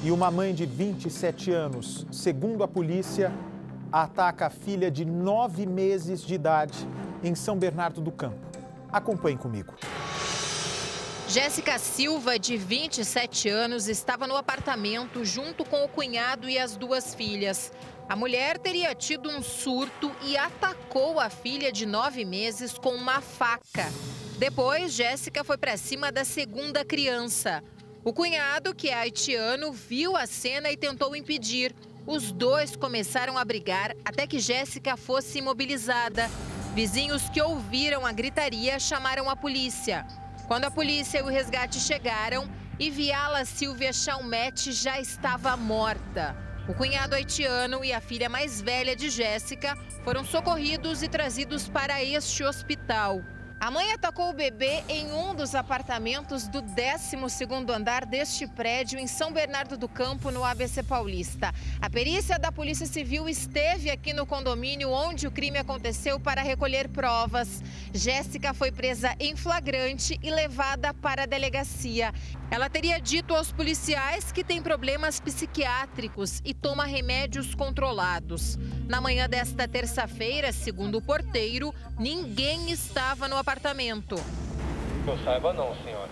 E uma mãe de 27 anos, segundo a polícia, ataca a filha de 9 meses de idade em São Bernardo do Campo. Acompanhe comigo. Jéssica Silva, de 27 anos, estava no apartamento junto com o cunhado e as 2 filhas. A mulher teria tido um surto e atacou a filha de 9 meses com uma faca. Depois, Jéssica foi para cima da segunda criança. O cunhado, que é haitiano, viu a cena e tentou impedir. Os 2 começaram a brigar até que Jéssica fosse imobilizada. Vizinhos que ouviram a gritaria chamaram a polícia. Quando a polícia e o resgate chegaram, Iviala Silvia Chalmete já estava morta. O cunhado haitiano e a filha mais velha de Jéssica foram socorridos e trazidos para este hospital. A mãe atacou o bebê em um dos apartamentos do 12º andar deste prédio em São Bernardo do Campo, no ABC Paulista. A perícia da Polícia Civil esteve aqui no condomínio onde o crime aconteceu para recolher provas. Jéssica foi presa em flagrante e levada para a delegacia. Ela teria dito aos policiais que tem problemas psiquiátricos e toma remédios controlados. Na manhã desta terça-feira, segundo o porteiro, ninguém estava no apartamento. Que eu saiba não, senhora.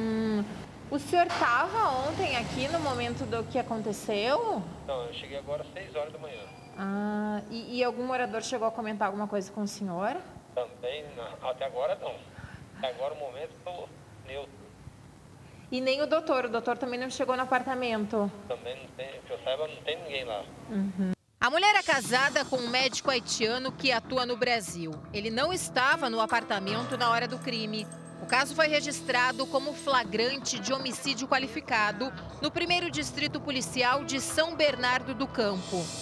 O senhor estava ontem aqui no momento do que aconteceu? Não, eu cheguei agora às 6 horas da manhã. E algum morador chegou a comentar alguma coisa com o senhor? Também, não. Até agora não. Até agora o momento estou neutro. E nem o doutor também não chegou no apartamento? Também não tem, que eu saiba, não tem ninguém lá. A mulher é casada com um médico haitiano que atua no Brasil. Ele não estava no apartamento na hora do crime. O caso foi registrado como flagrante de homicídio qualificado no 1º Distrito Policial de São Bernardo do Campo.